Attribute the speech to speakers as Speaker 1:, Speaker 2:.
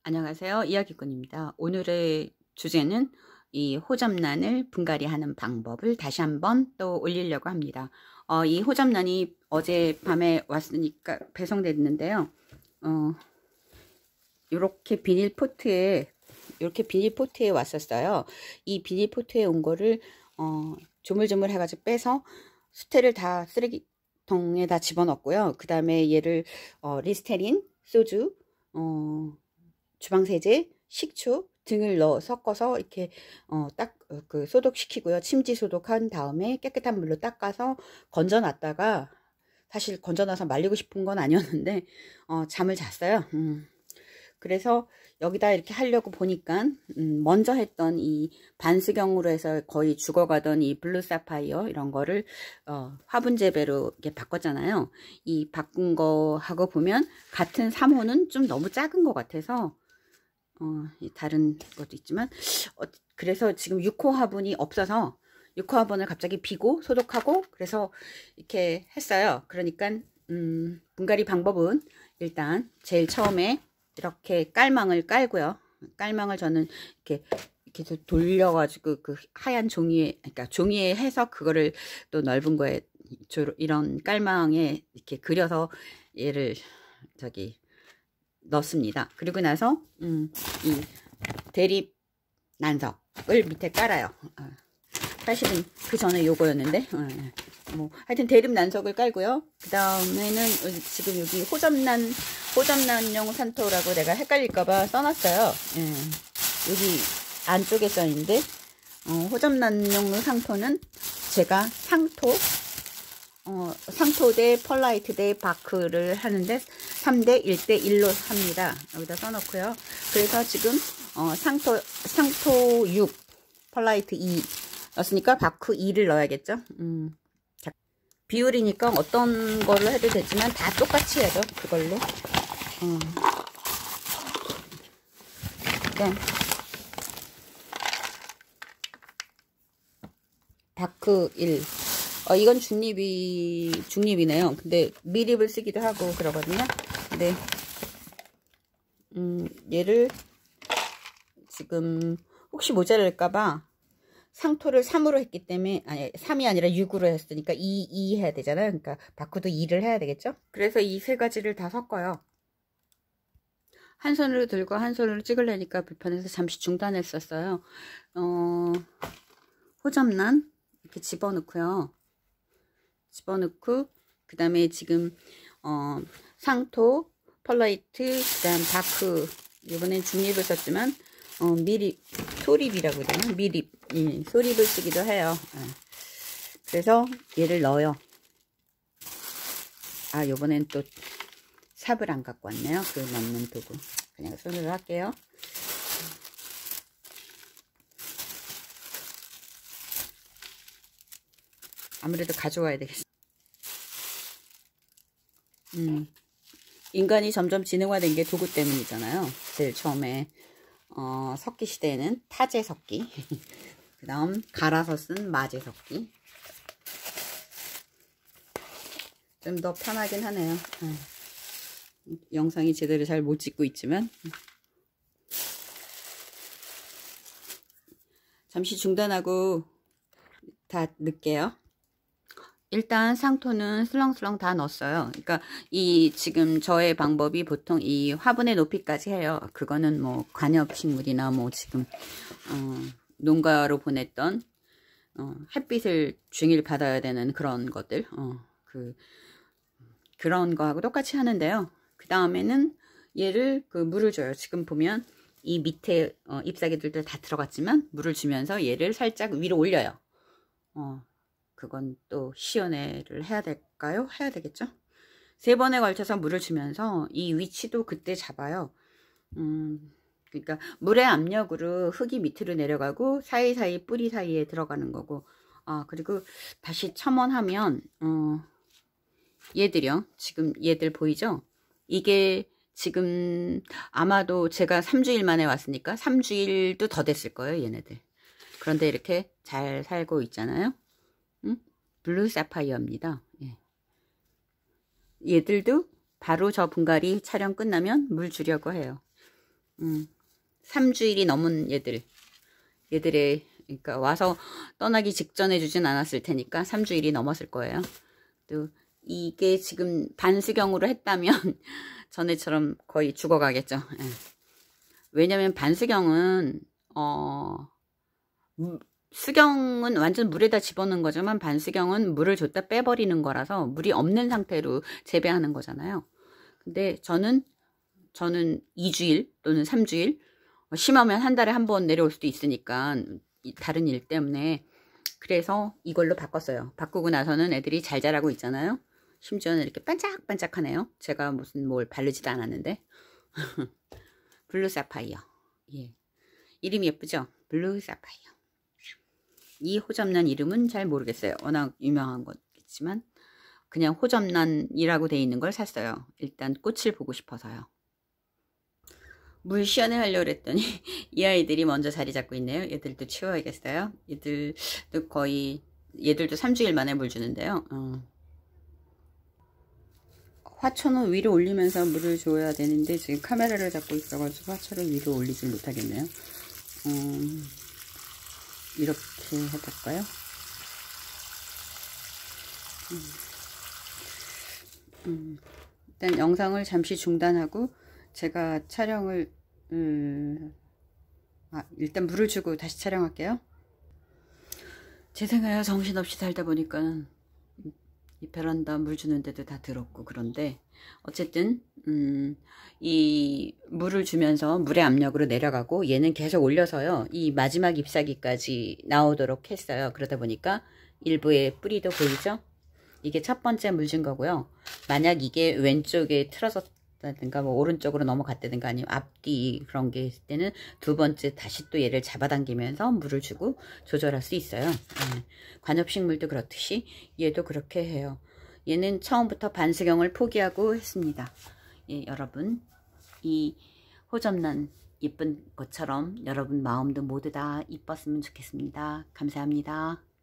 Speaker 1: 안녕하세요. 이야기꾼입니다. 오늘의 주제는 이 호접란을 분갈이하는 방법을 다시 한번 또 올리려고 합니다. 이 호접란이 어젯밤에 왔으니까 배송됐는데요. 이렇게 비닐포트에 왔었어요. 이 비닐포트에 온 거를 조물조물 해가지고 빼서 수태를 다 쓰레기통에다 집어넣었고요. 그 다음에 얘를 리스테린, 소주, 주방세제, 식초 등을 섞어서 이렇게 그 소독시키고요. 침지 소독한 다음에 깨끗한 물로 닦아서 건져놨다가, 사실 건져놔서 말리고 싶은 건 아니었는데 잠을 잤어요. 그래서 여기다 이렇게 하려고 보니까 먼저 했던 이 반스경으로 해서 거의 죽어가던 이 블루 사파이어 이런 거를 화분 재배로 이렇게 바꿨잖아요. 이 바꾼 거하고 보면 같은 3호는 좀 너무 작은 것 같아서 다른 것도 있지만 그래서 지금 6호 화분이 없어서 6호 화분을 갑자기 비고 소독하고 그래서 이렇게 했어요. 그러니까 분갈이 방법은 일단 제일 처음에 이렇게 깔망을 깔고요. 깔망을 저는 이렇게 돌려가지고 그 하얀 종이에, 그러니까 종이에 해서 그거를 또 넓은 거에 이런 깔망에 이렇게 그려서 얘를 넣습니다. 그리고 나서 이 대립 난석을 밑에 깔아요. 사실은 그 전에 요거였는데 뭐 하여튼 대립 난석을 깔고요. 그 다음에는 지금 여기 호접란용 산토라고 내가 헷갈릴까봐 써놨어요. 여기 안쪽에 써있는데 호접란용 상토는 제가 상토 대 펄라이트 대 바크를 하는데 3대 1대 1로 합니다. 여기다 써놓고요. 그래서 지금 상토 6 펄라이트 2 넣었으니까 바크 2를 넣어야겠죠. 비율이니까 어떤 걸로 해도 되지만 다 똑같이 해야죠. 그걸로 일단 바크 1 이건 중립이네요. 근데 미립을 쓰기도 하고 그러거든요. 근데 얘를 지금 혹시 모자랄까봐 상토를 3으로 했기 때문에, 아니 3이 아니라 6으로 했으니까 2 해야 되잖아요. 그러니까 바쿠도 2를 해야 되겠죠. 그래서 이 세 가지를 다 섞어요. 한 손으로 들고 한 손으로 찍으려니까 불편해서 잠시 중단했었어요. 호접란 이렇게 집어넣고요. 그 다음에 지금 상토, 펄라이트, 그 다음 바크, 이번엔 중립을 썼지만 미립, 소립이라고 해야 되나? 미립, 소립을 쓰기도 해요. 그래서 얘를 넣어요. 요번엔 또 삽을 안 갖고 왔네요. 그 넣는 도구. 그냥 손으로 할게요. 아무래도 가져와야 되겠어. 인간이 점점 지능화된 게 도구 때문이잖아요. 제일 처음에 석기 시대에는 타제 석기, 그 다음 갈아서 쓴 마제 석기. 좀 더 편하긴 하네요. 영상이 제대로 잘 못 찍고 있지만 잠시 중단하고 다 넣을게요. 일단 상토는 슬렁슬렁 다 넣었어요. 그러니까 이 지금 저의 방법이 보통 이 화분의 높이까지 해요. 그거는 뭐 관엽식물이나 뭐 지금 농가로 보냈던 햇빛을 중일 받아야 되는 그런 것들 그런 거하고 똑같이 하는데요. 그 다음에는 얘를 물을 줘요. 지금 보면 이 밑에 잎사귀들도 다 들어갔지만 물을 주면서 얘를 살짝 위로 올려요. 그건 또 시연회를 해야 될까요? 해야 되겠죠? 3번에 걸쳐서 물을 주면서 이 위치도 그때 잡아요. 그러니까 물의 압력으로 흙이 밑으로 내려가고 사이사이 뿌리 사이에 들어가는 거고, 그리고 다시 첨언하면 얘들이요. 지금 얘들 보이죠? 이게 지금 아마도 제가 3주일 만에 왔으니까 3주일도 더 됐을 거예요, 얘네들. 그런데 이렇게 잘 살고 있잖아요. 블루 사파이어입니다. 얘들도 바로 저 분갈이 촬영 끝나면 물 주려고 해요. 3주일이 넘은 얘들의 그러니까 와서 떠나기 직전에 주진 않았을 테니까 3주일이 넘었을 거예요. 또 이게 지금 반수경으로 했다면 전에처럼 거의 죽어가겠죠. 예. 왜냐면 반수경은 수경은 완전 물에다 집어넣는 거지만 반수경은 물을 줬다 빼버리는 거라서 물이 없는 상태로 재배하는 거잖아요. 근데 저는 2주일 또는 3주일, 심하면 한 달에 한 번 내려올 수도 있으니까 다른 일 때문에 그래서 이걸로 바꿨어요. 바꾸고 나서는 애들이 잘 자라고 있잖아요. 심지어는 이렇게 반짝반짝하네요. 제가 무슨 뭘 바르지도 않았는데. 블루 사파이어. 예. 이름이 예쁘죠? 블루 사파이어. 이 호접란 이름은 잘 모르겠어요. 워낙 유명한 거겠지만 그냥 호접란이라고 돼 있는 걸 샀어요. 일단 꽃을 보고 싶어서요. 물 시원해 하려고 했더니 이 아이들이 먼저 자리 잡고 있네요. 얘들도 치워야겠어요. 얘들도 3주일 만에 물 주는데요. 화초는 위로 올리면서 물을 줘야 되는데 지금 카메라를 잡고 있어가지고 화초를 위로 올리질 못하겠네요. 이렇게 해볼까요? 일단 영상을 잠시 중단하고 제가 촬영을 일단 물을 주고 다시 촬영할게요. 제 생각에 정신없이 살다 보니까 이 베란다 물 주는데도 다 더럽고 그런데 어쨌든 이 물을 주면서 물의 압력으로 내려가고 얘는 계속 올려서요 이 마지막 잎사귀까지 나오도록 했어요. 그러다 보니까 일부의 뿌리도 보이죠? 이게 첫 번째 물 준 거고요. 만약 이게 왼쪽에 틀어졌다든가 뭐 오른쪽으로 넘어갔다든가 아니면 앞뒤 그런 게 있을 때는 두 번째 다시 또 얘를 잡아당기면서 물을 주고 조절할 수 있어요. 관엽식물도 그렇듯이 얘도 그렇게 해요. 얘는 처음부터 반수경을 포기하고 했습니다. 예, 여러분 이 호접란 예쁜 것처럼 여러분 마음도 모두 다 이뻤으면 좋겠습니다. 감사합니다.